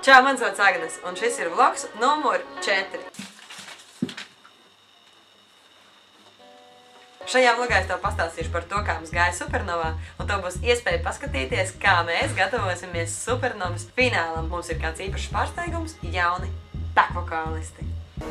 Čau, mans vārds Agnes, un šis ir vlogs numur 4. Šajā vlogā es tev pastāstīšu par to, kā mums gāja Supernovā, un tev būs iespēja paskatīties, kā mēs gatavosimies Supernovas finālam. Mums ir kāds īpašs pārsteigums – jauni backvokālisti.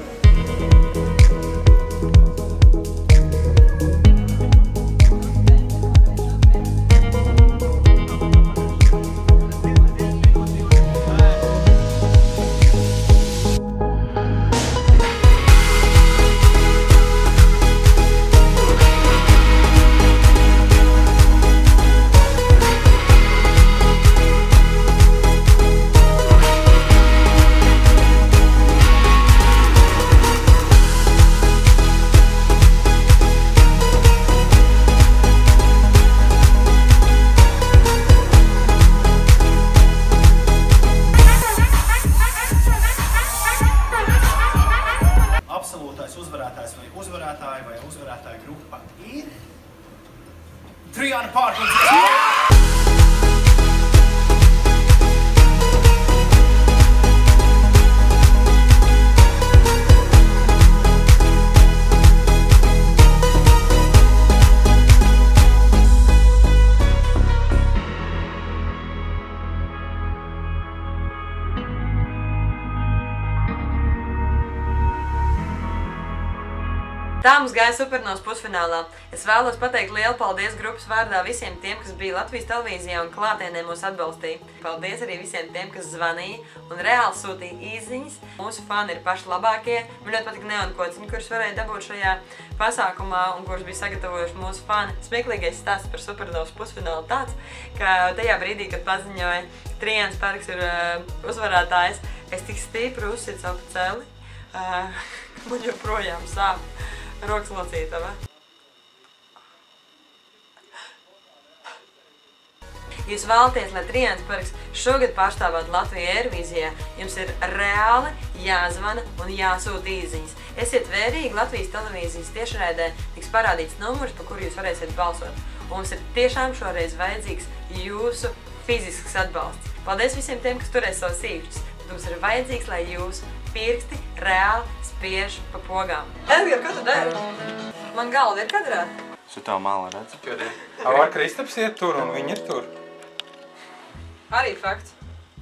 Uzvarētāji vai uzvarētāju grupa ir Triana Parkins. Tā mums gāja Supernovas pusfinālā. Es vēlos pateikt lielu paldies grupas vārdā visiem tiem, kas bija Latvijas televīzijā un klātienē mūs atbalstīja. Paldies arī visiem tiem, kas zvanīja un reāli sūtīja īsziņas. Mūsu fani ir paši labākie. Man ļoti patika neonkociņi, kurus varēja dabūt šajā pasākumā un kurus bija sagatavojuši mūsu fani. Smieklīgais stāsts par Supernovas pusfinālu tāds, ka tajā brīdī, kad paziņoja Trians Parks ir uzvarētājs, es tik stipri uzsicu celi, man joprojām sāp. Rokas locīta, vai? Jūs vēlaties, lai Trians Parks šogad pārstāvētu Latviju Eirovīzijā, jums ir reāli jāzvana un jāsūta īsziņas. Esiet vērīgi, Latvijas televīzijas tiešraidē tiks parādīts numurs, pa kuru jūs varēsiet balsot. Un mums ir tiešām šoreiz vajadzīgs jūsu fizisks atbalsts. Paldies visiem tiem, kas turēs savus īkšķus. Mums ir vajadzīgs, lai jūsu pirksti reāli spiež pa pogām. Edgar, ko tu dari? Man galva ir kadrā. Šitā māla redz. Var Kristaps iet tur un viņi ir tur. Arī fakts.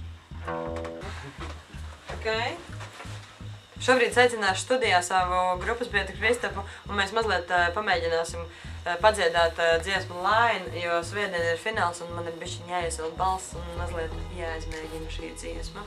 Ok. Šobrīd aicināšu studijā savu grupas biedru Kristapu, un mēs mazliet pamēģināsim padziedāt dziesmu Line, jo svētdien ir fināls, un man ir bišķiņ jāiesvilk balss, un mazliet jāizmēģina šī dziesma.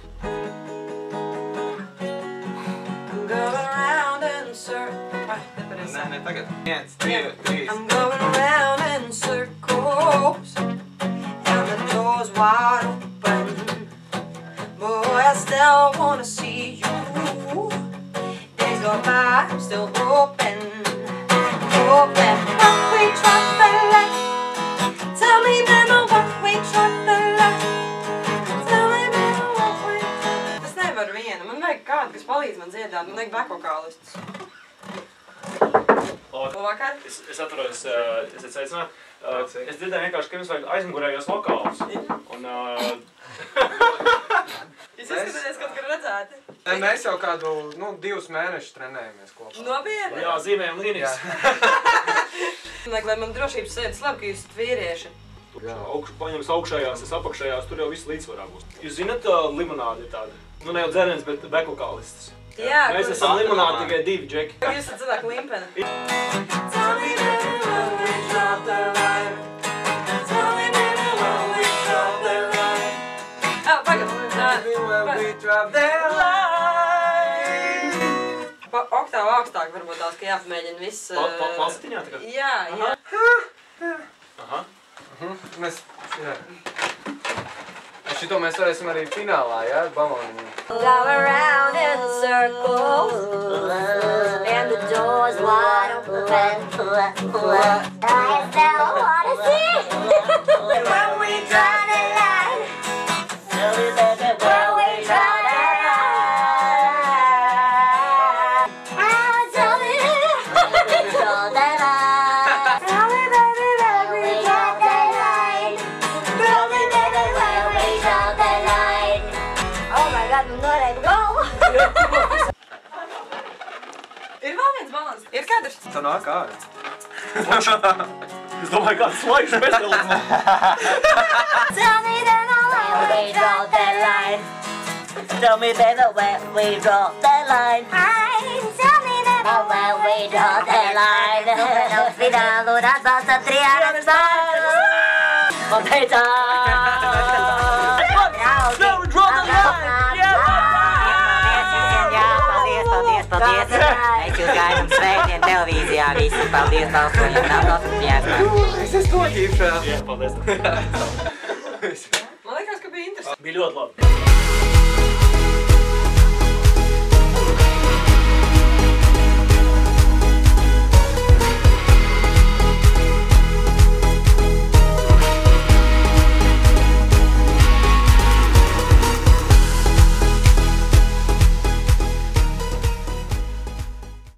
Going around in circles. Ne, tagad. 1, 2, 3. I'm going around in circles, and the door's wide open. Boy, I still wanna see you. Days go by, I'm still hoping. What we drop the light. Tell me, mama, what we drop the light. Tell me, mama, what we drop. Tas nevar viena. Man vajag kādu, kas palīdz man dziedāt. Man vajag backvokālistus. Labvakar. Es atvaros, esat sveicināti. Es dzirdēju vienkārši, ka jums vajag aizmugurējos vokālus. Un... Jūs izskatāties kaut kur redzēti? Mēs jau kādu, 2 mēnešus trenējamies kopā. Nopietni? Jā, zīmējam līnijas. Lai man drošības sēdas labi, ka jūs esat vīrieši. Paņems augšējās, es apakšējās, tur jau viss līdzsvarā būs. Jūs zināt, limonādi ir tāda? Nu, ne jau dzerens, bet backvokālists. Jā, mēs esam limonādi tikai 2, Džeki. Jūs esat cilvēku limpeni. Oktāvu augstāk varbūt tās, ka jāpamēģina viss... Falsetiņā tagad? Jā. Aha. Šito mēs varēsim arī finālā, jā, baloniņu. Go around in circles, and the door's wide open. I still wanna see when we draw the line. When we draw the line. Oh, tell me when we draw the line. Tell me, baby, when we draw the line. Tell me, baby, when we draw the line. Oh my God. kad man norēja galvu. Ir vēl viens balans. Ir kadrs. Tā nāk ārā. Es domāju, kāds slaižu bezgalīgi. Tell me then where we draw the line. Tell me then where we draw the line. Tell me then where we draw the line. No finalu atbalsta triānas vārds. Un teicām. No, we draw the line. Paldies! Mēs jūs gaidām svētdien televīzijā visi. Paldies, balsojam, nav nosūtījās. Es esmu to ģīpšā. Jā, paldies. Man liekas, ka bija interesanti. Bija ļoti labi.